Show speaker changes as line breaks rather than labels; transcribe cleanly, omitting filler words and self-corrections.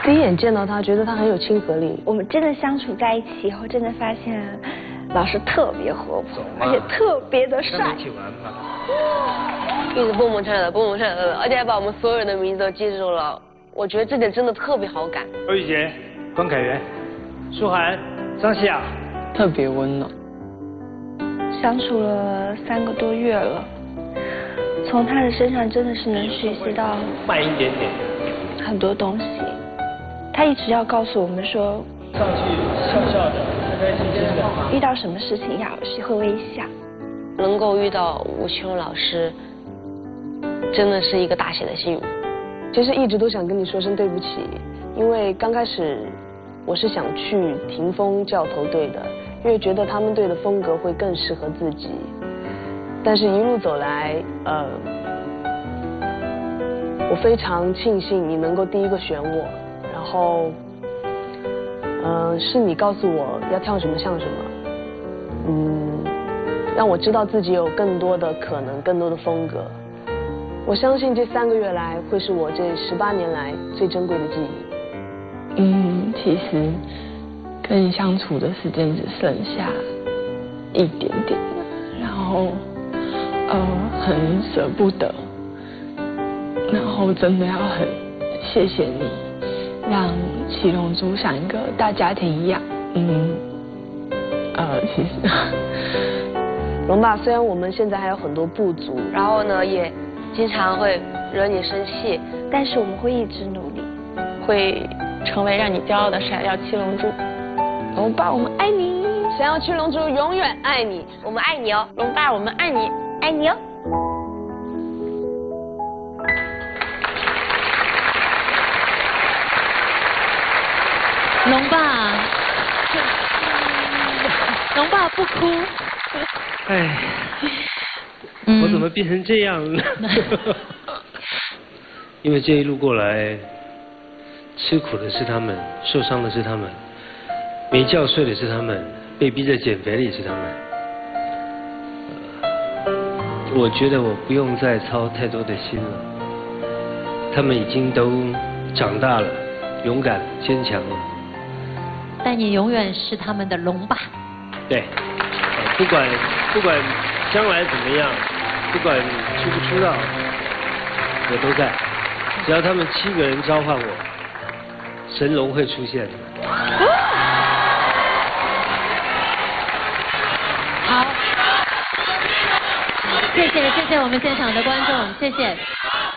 第一眼见到他，觉得他很有亲和力。
我们真的相处在一起以后，真的发现老师特别活泼，而且特别的帅。
一起玩吧。
一直蹦蹦跳跳的，蹦蹦跳跳的，而且还把我们所有人的名字都记住了。我觉得这点真的特别好感。
欧玉洁、关凯源、舒涵、张希雅，
特别温暖。
相处了3个多月了，从他的身上真的是能学习到
慢一点点，
很多东西。他一直要告诉我们说，
上去笑笑的，开开心心的。
遇到什么事情要学会微笑。
能够遇到吴奇隆老师，真的是一个大写的幸运。
其实一直都想跟你说声对不起，因为刚开始我是想去霆锋教头队的，因为觉得他们队的风格会更适合自己。但是一路走来，我非常庆幸你能够第一个选我，然后，是你告诉我要跳什么像什么，让我知道自己有更多的可能，更多的风格。我相信这3个月来会是我这18年来最珍贵的记忆。
其实跟你相处的时间只剩下一点点了，然后很舍不得，然后真的要很谢谢你，让七龙珠像一个大家庭一样。其实
龙爸，虽然我们现在还有很多不足，
然后呢，也经常会惹你生气，
但是我们会一直努力，
会成为让你骄傲的闪耀七龙珠。
龙爸，我们爱你！闪耀七龙珠永远爱你，
我们爱你哦，
龙爸，我们爱你，
爱你哦。
龙爸，龙爸不哭。
哎，我怎么变成这样了？因为这一路过来，吃苦的是他们，受伤的是他们，没觉睡的是他们，被逼着减肥的也是他们。我觉得我不用再操太多的心了，他们已经都长大了，勇敢坚强了。
但你永远是他们的龙爸。
对，不管将来怎么样，不管出不出道，我都在。只要他们7个人召唤我，神龙会出现的。
好，谢谢我们现场的观众，谢谢。